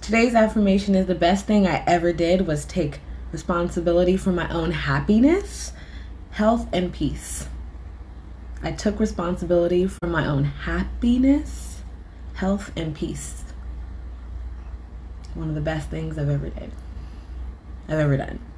Today's affirmation is the best thing I ever did was take responsibility for my own happiness, health, and peace. I took responsibility for my own happiness, health, and peace. One of the best things I've ever done.